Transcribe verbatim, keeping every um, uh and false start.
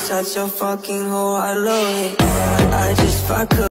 such a fucking hoe, I love it. I just fuck up.